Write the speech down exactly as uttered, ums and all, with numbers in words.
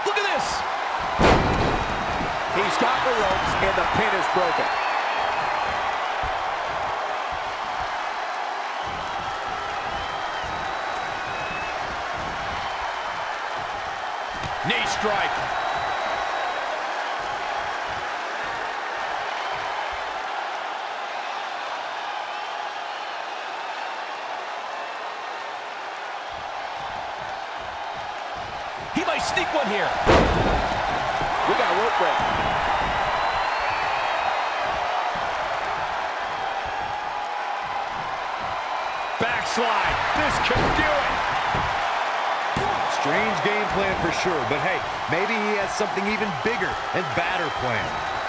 Look at this. He's got the ropes, and the pin is broken. Knee strike. He might sneak one here. We got a rope break. Backslide. This could do it. Strange game plan for sure, but hey, maybe he has something even bigger and badder planned.